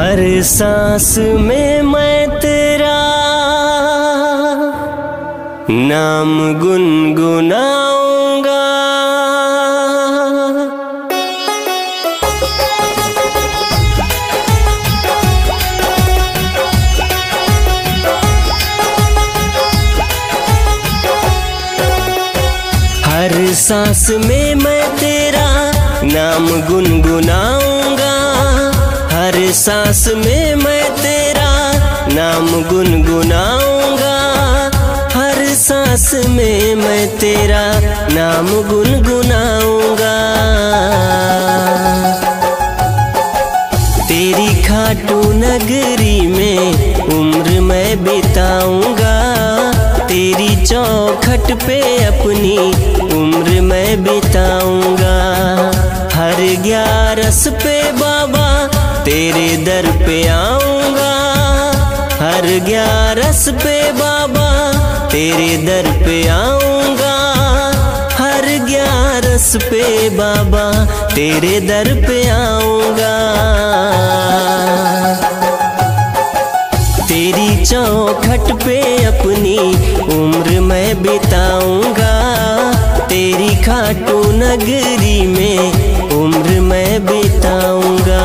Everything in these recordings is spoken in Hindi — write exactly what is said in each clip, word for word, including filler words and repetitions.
हर सांस में मैं तेरा नाम गुनगुनाऊंगा। हर सांस में मैं तेरा नाम गुनगुनाऊंगा। हर सांस में मैं तेरा नाम गुनगुनाऊंगा। हर सांस में मैं तेरा नाम गुनगुनाऊंगा। तेरी खाटू नगरी में उम्र मैं बिताऊंगा। तेरी चौखट पे अपनी उम्र मैं बिताऊंगा। हर ग्यारस पे बाबा तेरे दर पे आऊंगा। हर ग्यारस पे बाबा तेरे दर पे आऊंगा। हर ग्यारस पे बाबा तेरे दर पे आऊंगा। तेरी चौखट पे अपनी उम्र मैं बिताऊंगा। तेरी खाटू नगरी में उम्र मैं बिताऊंगा।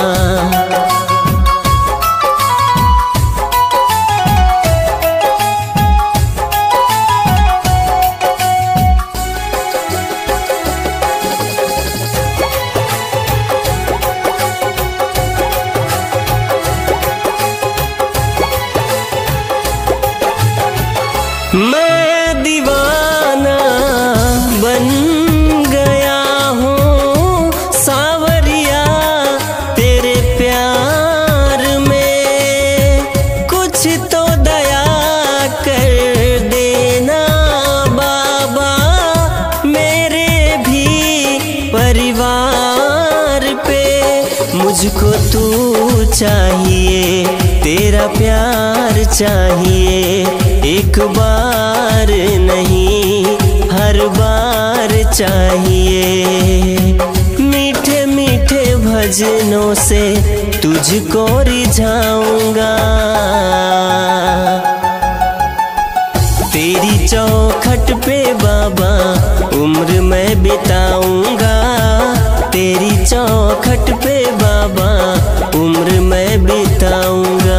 मैं दीवाना बन गया हूँ सावरिया तेरे प्यार में। कुछ तो दया कर देना बाबा मेरे भी परिवार पे। मुझको तू चाहिए, तेरा प्यार चाहिए। एक बार नहीं हर बार चाहिए। मीठे मीठे भजनों से तुझको रिझाऊंगा। तेरी चौखट पे बाबा उम्र मैं बिताऊंगा। तेरी चौखट पे बाबा उम्र मैं बिताऊंगा।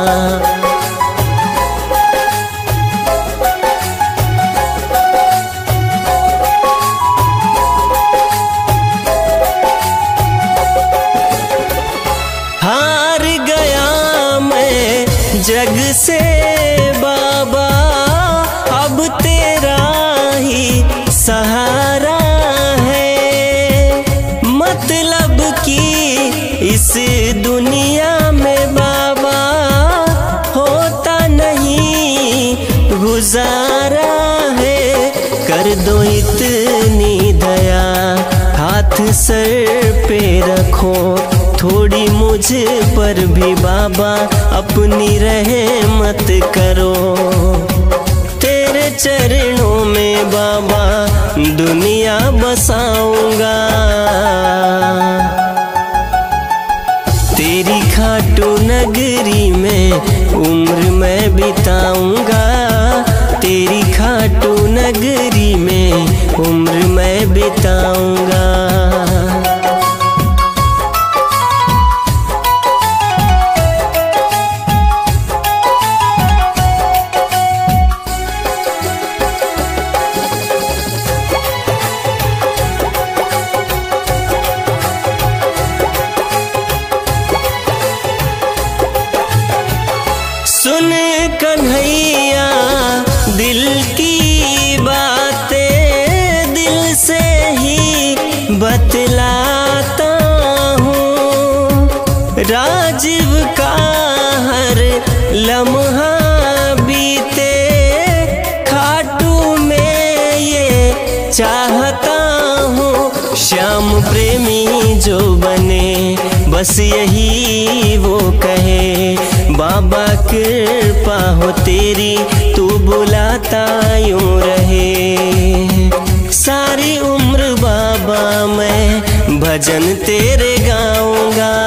हार गया मैं जग से बाबा, अब तेरा ही सहारा है। मतलब की इस दुनिया में बाबा होता नहीं गुजारा है। कर दो इतनी दया, हाथ सर पे रखो। थोड़ी मुझ पर भी बाबा अपनी रहमत करो। तेरे चरणों में बाबा दुनिया बसाऊंगा। तेरी खाटू नगरी में उम्र मैं बिताऊंगा। तेरी खाटू नगरी में उम्र मैं बिताऊंगा। सुन कन्हैया दिल की बातें दिल से ही बतलाता हूँ। राजीव का हर लम्हा बीते खाटू में ये चाहता हूँ। श्याम प्रेमी जो बने बस यही वो कहे। बाबा कृपा हो तेरी, तू बुलाता यूं रहे। सारी उम्र बाबा मैं भजन तेरे गाऊंगा।